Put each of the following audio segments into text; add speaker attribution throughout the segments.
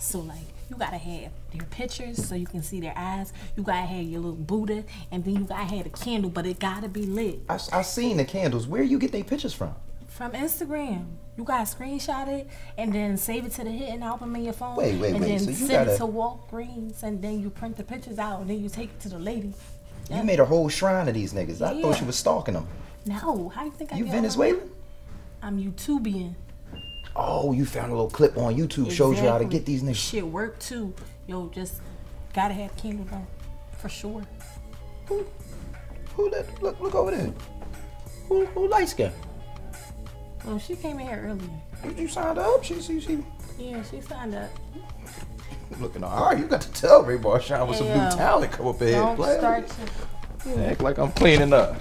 Speaker 1: So like, you gotta have their pictures so you can see their eyes. You gotta have your little Buddha, and then you gotta have the candle, but it gotta be lit.
Speaker 2: I seen the candles. Where you get their pictures from?
Speaker 1: From Instagram. You gotta screenshot it and then save it to the hidden album in your phone.
Speaker 2: Wait.
Speaker 1: And then
Speaker 2: So you
Speaker 1: send
Speaker 2: gotta...
Speaker 1: it to Walgreens, and then you print the pictures out, and then you take it to the lady. Yep.
Speaker 2: You made a whole shrine of these niggas. I
Speaker 1: Yeah.
Speaker 2: thought you was stalking them.
Speaker 1: No, how you think I
Speaker 2: You
Speaker 1: got
Speaker 2: Venezuelan?
Speaker 1: I'm YouTubian.
Speaker 2: Oh, you found a little clip on YouTube. Shows you how to get these niggas.
Speaker 1: Shit work too. Yo, just gotta have candle though, for sure.
Speaker 2: Who that? Look over there. Who light skin?
Speaker 1: Well, she came in here earlier.
Speaker 2: You signed up? She.
Speaker 1: Yeah, she signed up.
Speaker 2: Looking all right. You got to tell RayMarShan with some new talent come up in here.
Speaker 1: Don't start to...
Speaker 2: Act like I'm cleaning up.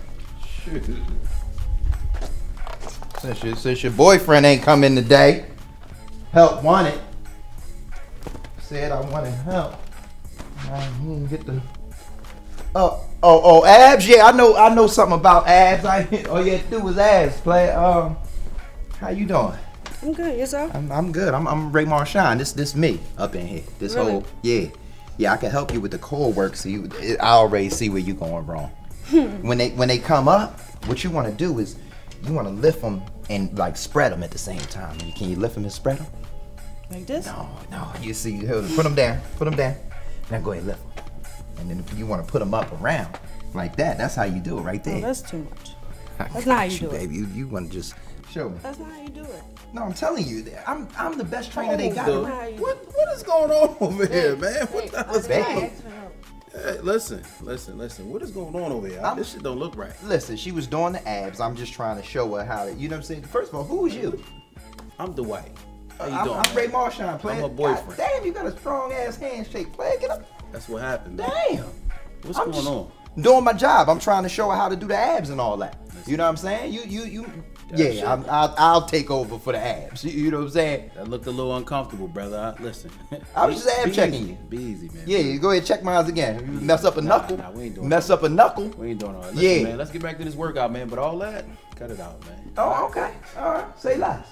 Speaker 2: Shit. Since your boyfriend ain't come in today, help wanted. Said I wanted help. I didn't get the. Oh, abs. Yeah, I know something about abs. All you had to do was ask. Play. How you doing?
Speaker 3: I'm good. Yourself?
Speaker 2: I'm good. I'm RayMarShan. This me up in here. This
Speaker 3: Really?
Speaker 2: whole yeah. I can help you with the core work. So I already see where you going wrong. when they come up, what you want to do is you want to lift them and like spread them at the same time. Can you lift them and spread them?
Speaker 3: Like this?
Speaker 2: No. You see, put them down. Now go ahead and lift them. And then if you want to put them up around like that, that's how you do it right there.
Speaker 3: Oh, that's too much. That's not how you do it.
Speaker 2: Baby. You want to just show me.
Speaker 3: That's not how you do it.
Speaker 2: No, I'm telling you, I'm the best trainer they got.
Speaker 4: What is going on over here, man? What the hell is going on?
Speaker 2: Baby.
Speaker 4: Hey, listen. What is going on over here? This shit don't look right.
Speaker 2: Listen, she was doing the abs. I'm just trying to show her how to, you know what I'm saying? First of all, who is you?
Speaker 4: I'm Dwight. How you
Speaker 2: I'm
Speaker 4: doing?
Speaker 2: RayMarShan, player.
Speaker 4: I'm a boyfriend.
Speaker 2: God damn, you got a strong ass handshake, player. Get up.
Speaker 4: That's what happened, man.
Speaker 2: Damn.
Speaker 4: What's
Speaker 2: I'm
Speaker 4: going on?
Speaker 2: Doing my job. I'm trying to show her how to do the abs and all that. You know what I'm saying? Yeah, I'll take over for the abs. You know what I'm saying?
Speaker 4: That looked a little uncomfortable, brother. Listen.
Speaker 2: I was just ab checking you.
Speaker 4: Be easy, man.
Speaker 2: Yeah, you go ahead and check mine again. You mess up a knuckle.
Speaker 4: Nah, we ain't doing
Speaker 2: mess up a knuckle.
Speaker 4: We ain't doing all that. Listen, man, let's get back to this workout, man. But all that, cut it out, man.
Speaker 2: Oh, okay. All right. Say less.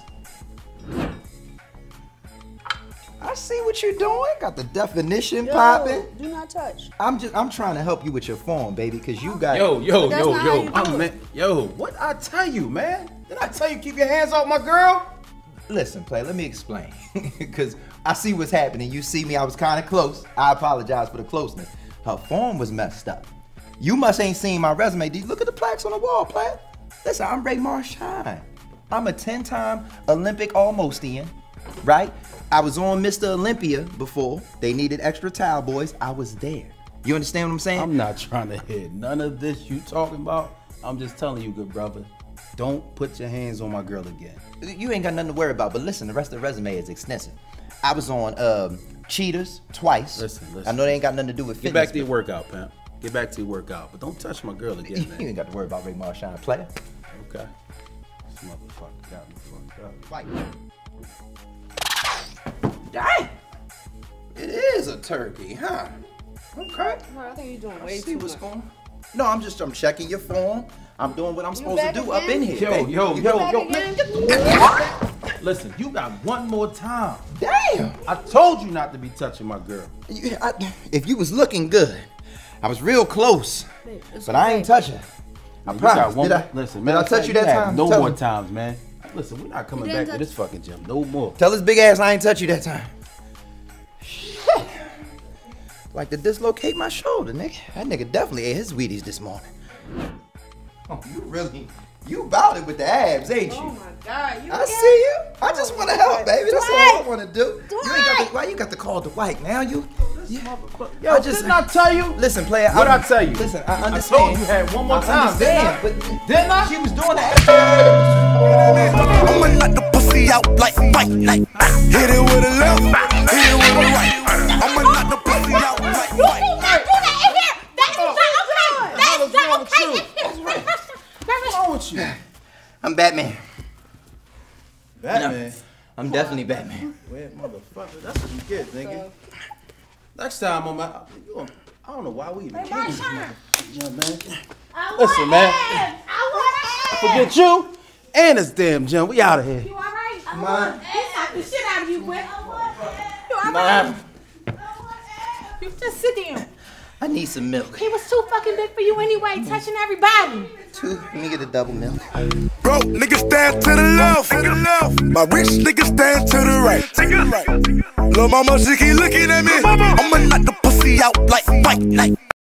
Speaker 2: I see what you're doing. Got the definition popping.
Speaker 3: Do not touch.
Speaker 2: I'm trying to help you with your form, baby, because you got
Speaker 4: Yo.
Speaker 3: Yo,
Speaker 4: What I tell you, man? Did I tell you keep your hands off my girl?
Speaker 2: Listen, play, let me explain. Because I see what's happening. You see me, I was kind of close. I apologize for the closeness. Her form was messed up. You must ain't seen my resume. Look at the plaques on the wall, play. Listen, I'm RayMarShan. I'm a 10-time Olympic almost-ian, right? I was on Mr. Olympia before. They needed extra towel boys. I was there. You understand what I'm saying?
Speaker 4: I'm not trying to hit none of this you talking about. I'm just telling you, good brother. Don't put your hands on my girl again.
Speaker 2: You ain't got nothing to worry about, but listen, the rest of the resume is extensive. I was on Cheaters twice.
Speaker 4: Listen.
Speaker 2: I know they ain't got nothing to do with fitness.
Speaker 4: Get back to your workout, pimp. Get back to your workout. But don't touch my girl again, man.
Speaker 2: You ain't got to worry about RayMarShan, player.
Speaker 4: Okay. This motherfucker got me fucked up.
Speaker 2: Fight. Dang! It is a turkey, huh? Okay.
Speaker 3: I think you're doing way
Speaker 2: See
Speaker 3: too
Speaker 2: what's
Speaker 3: much.
Speaker 2: going on. No, I'm checking your form. I'm doing what I'm supposed to do up in here.
Speaker 4: Yo.
Speaker 3: Again?
Speaker 4: Listen, you got one more time.
Speaker 2: Damn!
Speaker 4: I told you not to be touching my girl.
Speaker 2: If you was looking good, I was real close, but I ain't touching. I promise.
Speaker 4: Listen,
Speaker 2: did I touch you that time?
Speaker 4: No
Speaker 2: Tell
Speaker 4: more
Speaker 2: him.
Speaker 4: times, man. Listen, we're not coming back to this fucking gym. No more.
Speaker 2: Tell his big ass I ain't touch you that time. Shit. Like to dislocate my shoulder, nigga. That nigga definitely ate his Wheaties this morning. Oh, you about it with the abs, ain't you?
Speaker 3: Oh my God.
Speaker 2: I see you. I just want to help, baby. That's all I want to do. You ain't got why you got to call Dwight now? Yo,
Speaker 4: didn't I tell you?
Speaker 2: Listen, player.
Speaker 4: What'd I tell you?
Speaker 2: Listen, I
Speaker 4: I
Speaker 2: understand.
Speaker 4: told you had one more time,
Speaker 2: Didn't I? She was doing that.
Speaker 5: I'ma knock the pussy out like fight. Hit it with a left, hit it with a right. I'ma knock the pussy out like fight.
Speaker 4: What's wrong with you?
Speaker 2: I'm Batman.
Speaker 4: Batman?
Speaker 2: I'm definitely Batman.
Speaker 4: Weird motherfucker. That's what you get, nigga. Next time I'm out, I don't know why we even came here. Yeah, man. Listen, man. Forget you and this damn gym. We out of here.
Speaker 1: You alright? He knocked the shit out of you, boy. You all right. You just sit there.
Speaker 2: I need some milk.
Speaker 1: He was too fucking big for you anyway, touching everybody.
Speaker 2: Let me get a double milk.
Speaker 5: Broke niggas stand to the left. My rich niggas stand to the right. Lil' mama, she keep looking at me. I'ma knock the pussy out like white light.